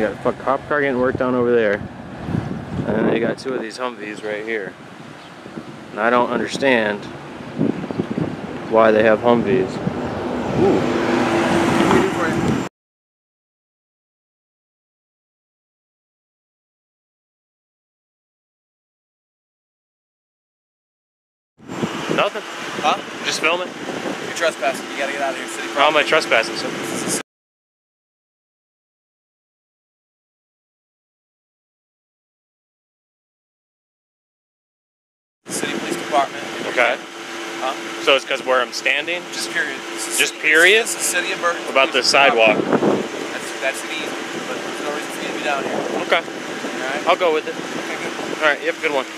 You got a fuck cop car getting worked on over there. And then they got two of these Humvees right here. And I don't understand why they have Humvees. Ooh. Nothing. Huh? Just filming. You're trespassing. You gotta get out of here, city. How am I trespassing? So City Police Department. okay. Huh? So it's because where I'm standing? Just period. Just period? It's the city of Burton. What about the sidewalk? That's an easy, but there's no reason for you to be down here. Okay. Alright? I'll go with it. Okay, good. Alright, you have a good one.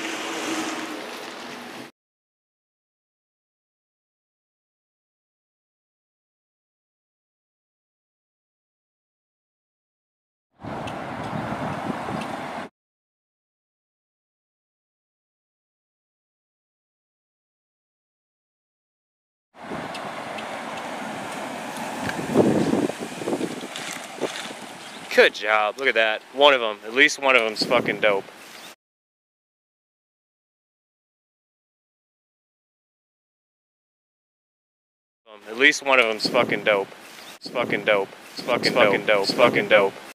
Good job. Look at that. One of them. At least one of them's fucking dope. At least one of them's fucking dope. It's fucking dope. It's fucking dope. It's fucking dope.